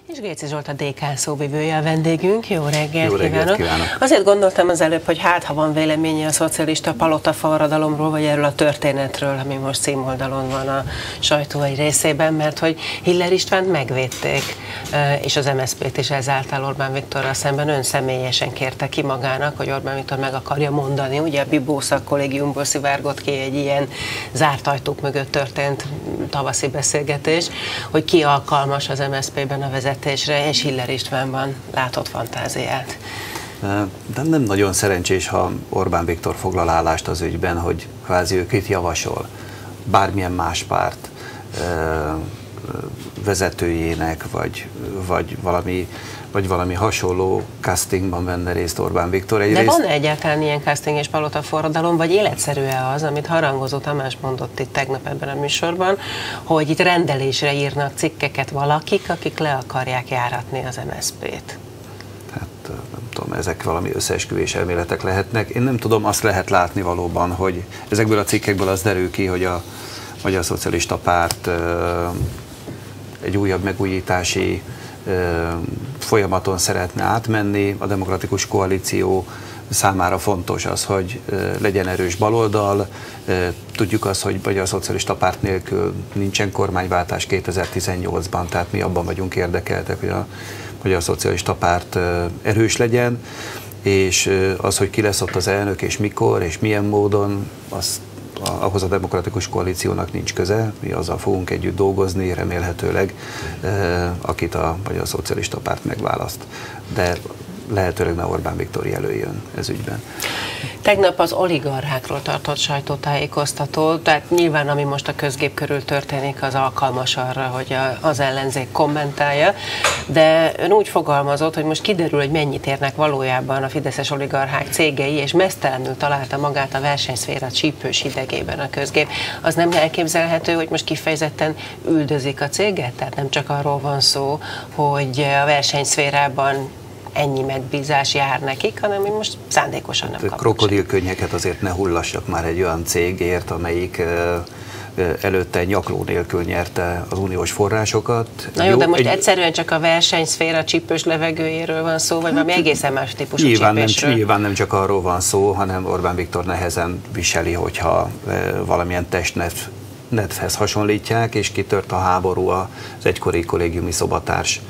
És Géci Zsolt, a DK szóvivője a vendégünk. Jó reggelt, Jó reggelt kívánok! Azért gondoltam az előbb, hogy ha van véleménye a szocialista palota forradalomról, vagy erről a történetről, ami most címoldalon van a sajtó egy részében, mert hogy Hiller Istvánt megvédték, és az MSZP-t is ezáltal Orbán Viktorral szemben ön személyesen kérte ki magának, hogy Orbán Viktor meg akarja mondani. Ugye a Bibó szakkollégiumból szivárgott ki egy ilyen zárt ajtók mögött történt tavaszi beszélgetés, hogy ki alkalmas az MSZP-ben a vezetésre, és Hiller Istvánban látott fantáziát. De nem nagyon szerencsés, ha Orbán Viktor foglal állást az ügyben, hogy kvázi ő kit javasol bármilyen más párt vezetőjének, vagy valami hasonló castingban venne részt Orbán Viktor. De van egyáltalán ilyen casting és palota forradalom, vagy életszerű-e az, amit Harangozó Tamás mondott itt tegnap ebben a műsorban, hogy itt rendelésre írnak cikkeket valakik, akik le akarják járatni az MSZP-t? Hát nem tudom, ezek valami összeesküvés elméletek lehetnek. Én nem tudom, azt lehet látni valóban, hogy ezekből a cikkekből az derül ki, hogy a Magyar Szocialista Párt egy újabb megújítási folyamaton szeretne átmenni. A Demokratikus Koalíció számára fontos az, hogy legyen erős baloldal. Tudjuk azt, hogy Magyar Szocialista Párt nélkül nincsen kormányváltás 2018-ban, tehát mi abban vagyunk érdekeltek, hogy a Magyar Szocialista Párt erős legyen, és az, hogy ki lesz ott az elnök, és mikor, és milyen módon, ahhoz a Demokratikus Koalíciónak nincs köze, mi azzal fogunk együtt dolgozni, remélhetőleg, akit a Magyar Szocialista Párt megválaszt. De lehetőleg ne Orbán Viktor jelöljön ez ügyben. Tegnap az oligarchákról tartott sajtótájékoztató, tehát nyilván ami most a közgép körül történik, az alkalmas arra, hogy az ellenzék kommentálja, de ön úgy fogalmazott, hogy most kiderül, hogy mennyit érnek valójában a fideszes oligarchák cégei, és meztelenül találta magát a versenyszféra csípős hidegében a közgép. Az nem elképzelhető, hogy most kifejezetten üldözik a céget? Tehát nem csak arról van szó, hogy a versenyszférában ennyi megbízás jár nekik, hanem hogy most szándékosan nem kapnak. Krokodilkönnyeket azért ne hullassak már egy olyan cégért, amelyik előtte nyakló nélkül nyerte az uniós forrásokat. Na jó, de most egyszerűen csak a versenyszféra csípős levegőjéről van szó, vagy valami egészen más típusú csípésről? Nyilván nem csak arról van szó, hanem Orbán Viktor nehezen viseli, hogyha valamilyen testnedvhez hasonlítják, és kitört a háború az egykori kollégiumi szobatárs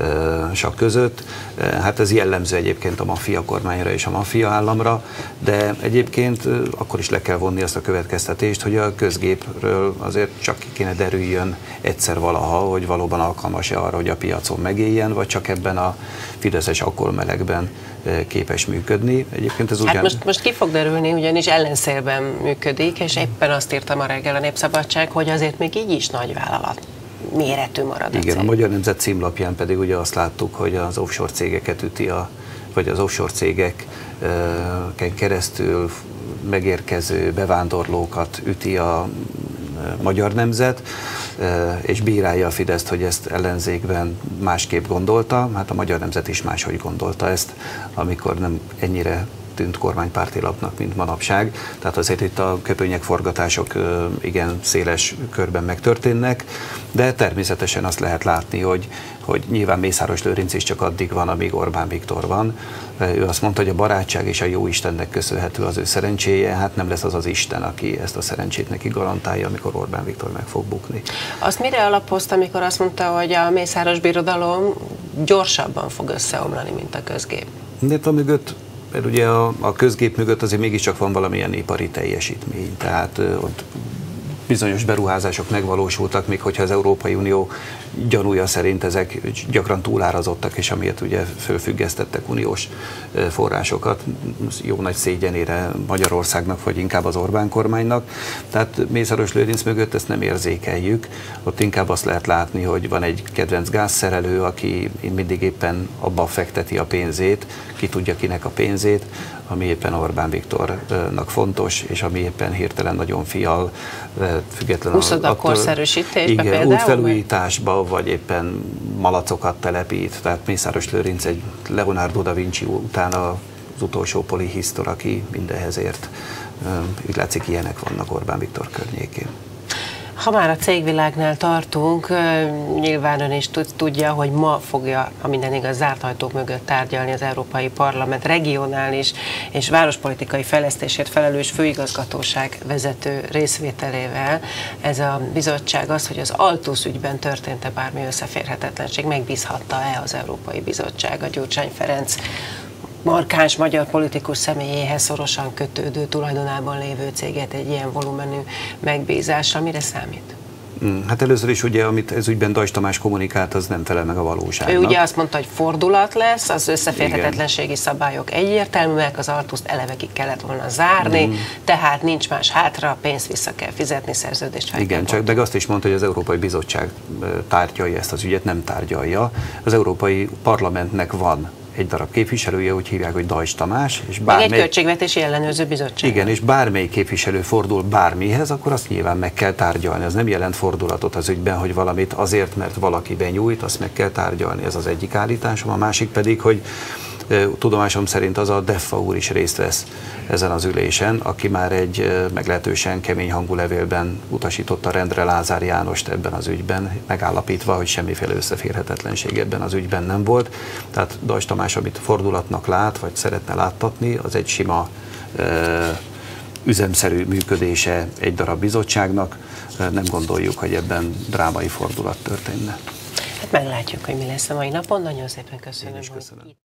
között. Hát ez jellemző egyébként a maffia kormányra és a maffia államra, de egyébként akkor is le kell vonni azt a következtetést, hogy a közgépről azért csak ki kéne derüljön egyszer valaha, hogy valóban alkalmas-e arra, hogy a piacon megéljen, vagy csak ebben a fideszes akkolmelegben képes működni. Egyébként ez ugyan... Hát most ki fog derülni, ugyanis ellenszélben működik, és éppen azt írta ma reggel a Népszabadság, hogy azért még így is nagy vállalat méretű marad. Igen, a Magyar Nemzet címlapján pedig ugye azt láttuk, hogy az offshore cégeket vagy az offshore cégeken keresztül megérkező bevándorlókat üti a Magyar Nemzet, és bírálja a Fideszt, hogy ezt ellenzékben másképp gondolta. Hát a Magyar Nemzet is máshogy gondolta ezt, amikor nem ennyire tűnt kormánypárti lapnak, mint manapság. Tehát azért itt a köpönyegforgatások igen széles körben megtörténnek, de természetesen azt lehet látni, hogy nyilván Mészáros Lőrinc is csak addig van, amíg Orbán Viktor van. Ő azt mondta, hogy a barátság és a jó Istennek köszönhető az ő szerencséje, hát nem lesz az az Isten, aki ezt a szerencsét neki garantálja, amikor Orbán Viktor meg fog bukni. Azt mire alapozta, amikor azt mondta, hogy a Mészáros birodalom gyorsabban fog összeomlani, mint a közgép? Mert ugye a közgép mögött azért mégiscsak van valamilyen ipari teljesítmény, tehát ott bizonyos beruházások megvalósultak, még hogyha az Európai Unió gyanúja szerint ezek gyakran túlárazottak, és amiért ugye fölfüggesztettek uniós forrásokat, jó nagy szégyenére Magyarországnak, vagy inkább az Orbán kormánynak. Tehát Mészáros Lőrinc mögött ezt nem érzékeljük, ott inkább azt lehet látni, hogy van egy kedvenc gázszerelő, aki mindig éppen abban fekteti a pénzét, ki tudja kinek a pénzét, ami éppen Orbán Viktornak fontos, és ami éppen hirtelen nagyon fial, függetlenül úszodakorszerűsítésbe például? Útfelújításba, vagy éppen malacokat telepít. Tehát Mészáros Lőrinc egy Leonardo da Vinci után az utolsó polihisztor, aki mindenhez ért. Úgy látszik, ilyenek vannak Orbán Viktor környékén. Ha már a cégvilágnál tartunk, nyilván ön is tudja, hogy ma fogja, ha minden igaz, zárt ajtók mögött tárgyalni az Európai Parlament regionális és várospolitikai fejlesztésért felelős főigazgatóság vezető részvételével. Ez a bizottság az, hogy az Altus ügyben történt-e bármi összeférhetetlenség, megbízhatta-e az Európai Bizottság a Gyurcsány Ferenc markáns magyar politikus személyéhez szorosan kötődő, tulajdonában lévő céget egy ilyen volumenű megbízásra. Mire számít? Hát először is ugye, amit ez ügyben Dajcs Tamás kommunikált, az nem felel meg a valóságnak. Ő ugye azt mondta, hogy fordulat lesz, az összeférhetetlenségi szabályok egyértelműek, az Altust elevekig kellett volna zárni, tehát nincs más hátra, pénzt vissza kell fizetni, szerződést fel. Igen, csak de azt is mondta, hogy az Európai Bizottság tárgyalja ezt az ügyet, nem tárgyalja. Az Európai Parlamentnek van egy darab képviselője, úgy hívják, hogy Dajcs Tamás. És egy költségvetési ellenőrző bizottság. Igen, és bármely képviselő fordul bármihez, akkor azt nyilván meg kell tárgyalni. Az nem jelent fordulatot az ügyben, hogy valamit azért, mert valaki benyújt, azt meg kell tárgyalni. Ez az egyik állításom. A másik pedig, hogy tudomásom szerint az a Deffa úr is részt vesz ezen az ülésen, aki már egy meglehetősen kemény hangú levélben utasította rendre Lázár Jánost ebben az ügyben, megállapítva, hogy semmiféle összeférhetetlenség ebben az ügyben nem volt. Tehát Dajcs Tamás, amit fordulatnak lát, vagy szeretne láttatni, az egy sima üzemszerű működése egy darab bizottságnak. Nem gondoljuk, hogy ebben drámai fordulat történne. Hát meglátjuk, hogy mi lesz a mai napon. Nagyon szépen köszönöm.